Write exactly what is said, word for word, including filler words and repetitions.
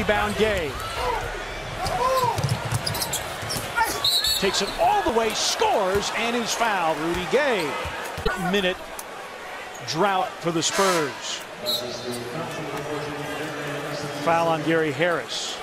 Rebound Gay. Takes it all the way, scores, and is fouled. Rudy Gay. Minute drought for the Spurs. Foul on Gary Harris.